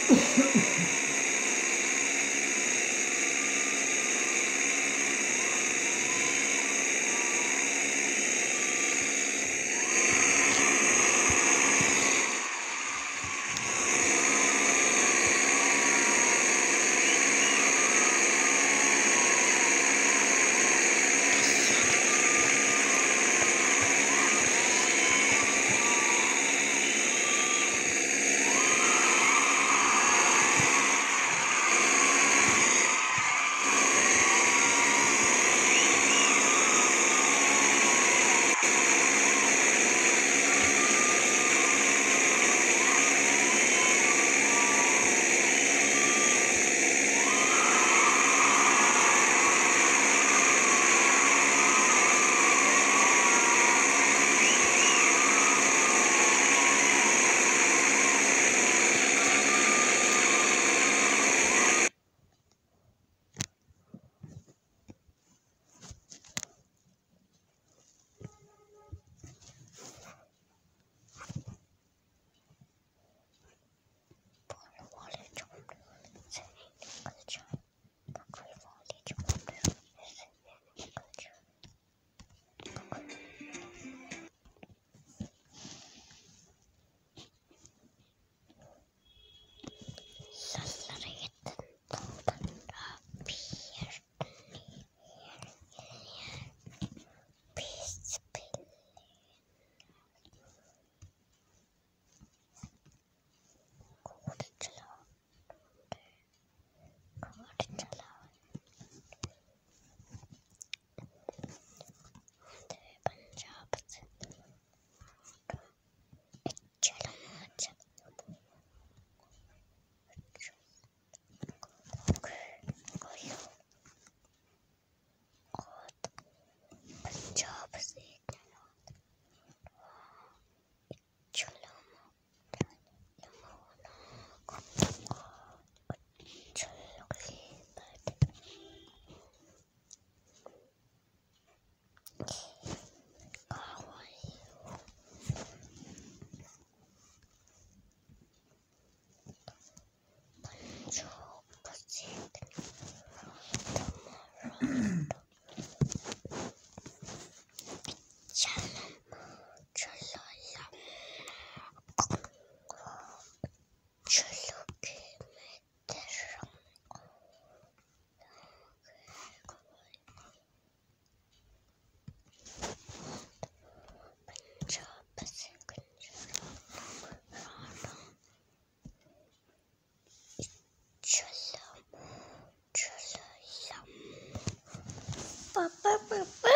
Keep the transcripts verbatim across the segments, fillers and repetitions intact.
पापा पापा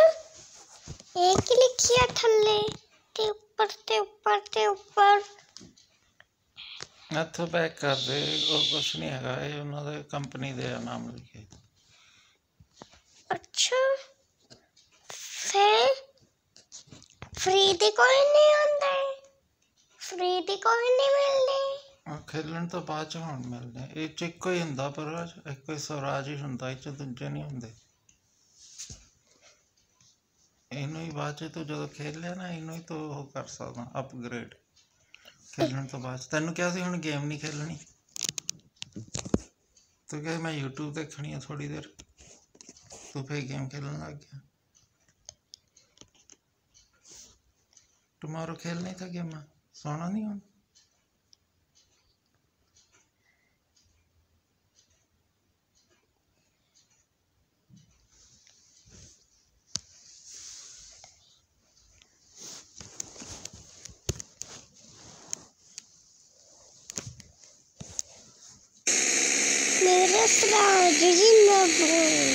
एक लिखिया थल्ले ते ऊपर ते ऊपर ते ऊपर ਇੱਥੋਂ ਪੈਕ ਕਰ ਦੇ। ਉਹ ਕੁਛ ਨਹੀਂ ਹੈਗਾ, ਇਹ ਉਹਨਾਂ ਦੇ ਕੰਪਨੀ ਦੇ ਨਾਮ ਲਿਖੇ। अच्छा फिर फ्री दी कोई नहीं आंदे, फ्री दी कोई नहीं मिलदी। खेलਣ ਤੋਂ ਬਾਅਦ ਚ ਹੁਣ ਮਿਲਦੇ। ਇਹ ਚ ਇੱਕੋ ਹੀ ਹੁੰਦਾ, ਪਰ ਇੱਕੋ ਹੀ ਸਵਰਾਜ ਹੀ ਹੁੰਦਾ, ਇਹ ਚ ਦੂਜੇ ਨਹੀਂ ਹੁੰਦੇ। ਇਹਨੂੰ ਹੀ ਬਾਅਦ ਚ ਤੂੰ ਜਦੋਂ ਖੇਲ ਲਿਆ ਨਾ, ਇਹਨੂੰ ਹੀ ਤੂੰ ਉਹ ਕਰ ਸਕਦਾ ਅਪਗ੍ਰੇਡ ਖੇਲਣ ਤੋਂ ਬਾਅਦ। ਤੈਨੂੰ ਕਿਹਾ ਸੀ ਹੁਣ ਗੇਮ ਨਹੀਂ ਖੇਲਣੀ, ਤੂੰ ਕਿਹਾ ਮੈਂ ਯੂਟਿਊਬ ਦੇਖਣੀ ਆ ਥੋੜੀ ਦੇਰ, ਤੂੰ ਫਿਰ ਗੇਮ खेलन लग गया। टुमारो खेलनी था गेम, सोना नहीं हो। मेरे सराज जिंदाबाद।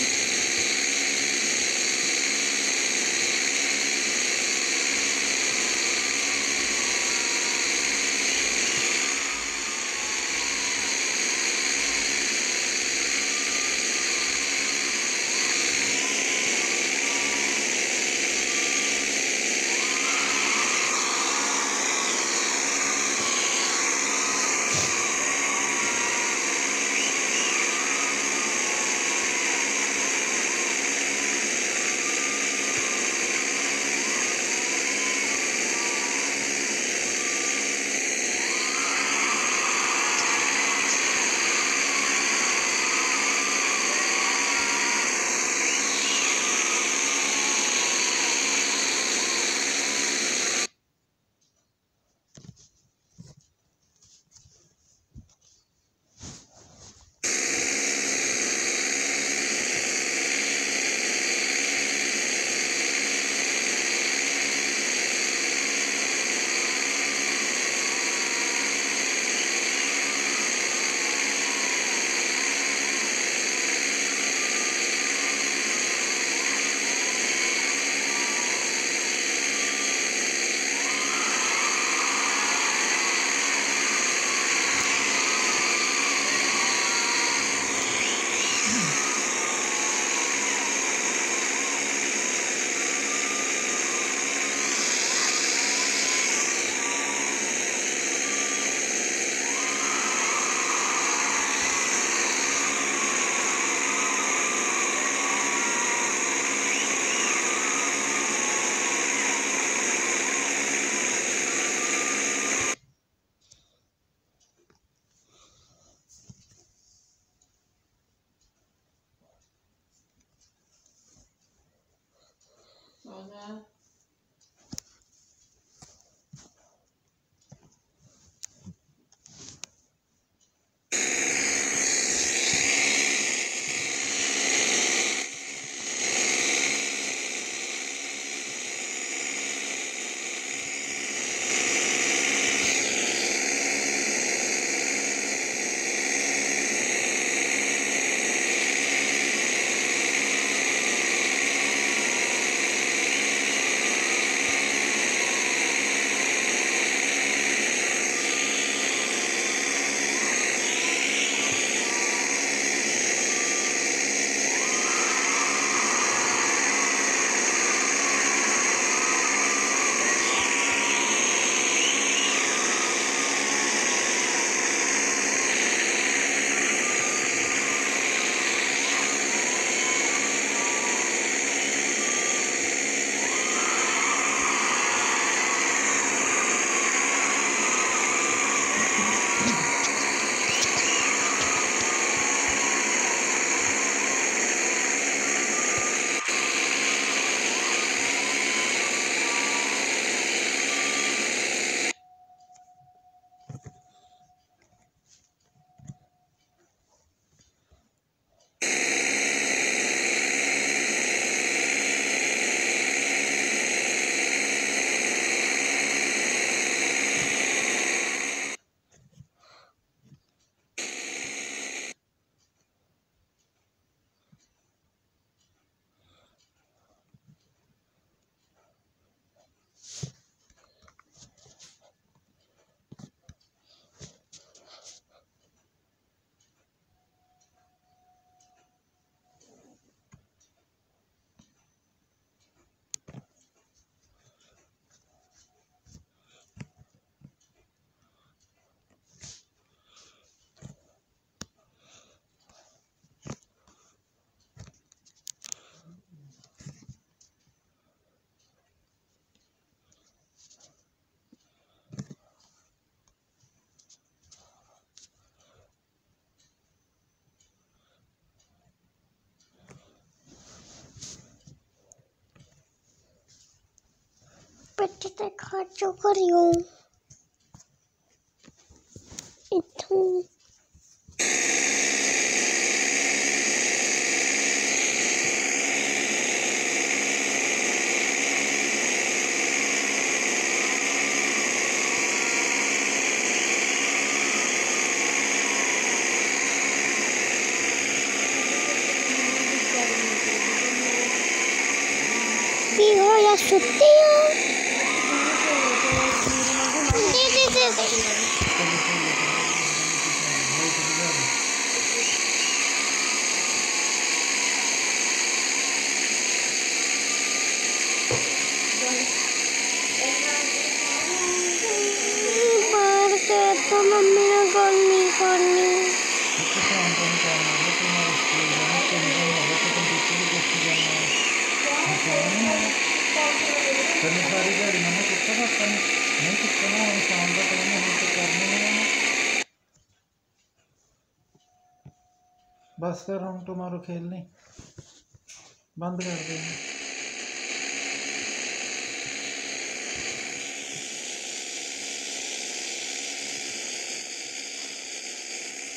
बच्चे तो खा चो करियो इथों की हो या सुत्ती हो दे दे दे दे बाहर के तो मम्मी ने कॉल नहीं करनी तेन सारी दिहाड़ी मैंने कितना पापा ने नहीं कितना हम शाम का टाइम हम तो करने हैं बस कर हम तुम्हारा खेलने बंद कर देंगे।